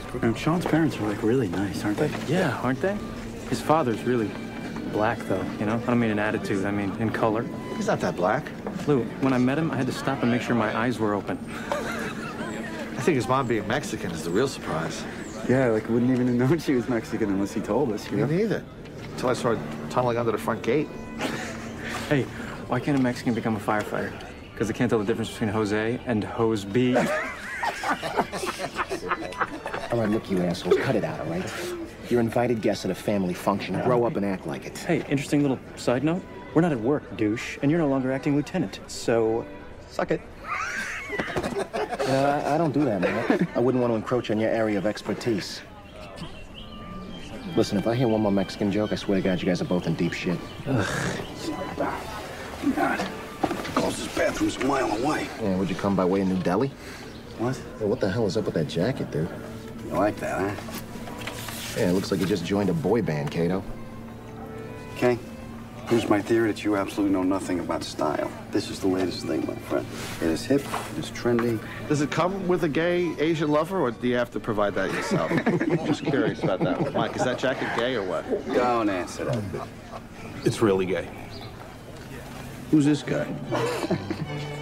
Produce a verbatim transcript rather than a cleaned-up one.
And Sean's parents are, like, really nice, aren't they? Yeah, aren't they? His father's really black, though, you know? I don't mean in attitude, I mean in color. He's not that black. Lou, when I met him, I had to stop and make sure my eyes were open. I think his mom being Mexican is the real surprise. Yeah, like, wouldn't even have known she was Mexican unless he told us, you Me know? neither. Until I started tunneling under the front gate. Hey, why can't a Mexican become a firefighter? Because they can't tell the difference between Jose and Hose B. All right, look, you assholes, cut it out, all right? You're invited guests at a family function. Grow up and act like it. Hey, interesting little side note. We're not at work, douche, and you're no longer acting lieutenant, so suck it. Uh, I don't do that, man. I wouldn't want to encroach on your area of expertise. Listen, if I hear one more Mexican joke, I swear to God, you guys are both in deep shit. Ugh. God. The closest bathroom's a mile away. Yeah, would you come by way of New Delhi? What? Hey, what the hell is up with that jacket, dude? You like that, huh? Yeah, it looks like you just joined a boy band, Kato. Okay. Here's my theory that you absolutely know nothing about style. This is the latest thing, my friend. It is hip, it is trendy. Does it come with a gay Asian lover, or do you have to provide that yourself? I'm just curious about that one. Mike, is that jacket gay or what? Don't answer that. It's really gay. Who's this guy?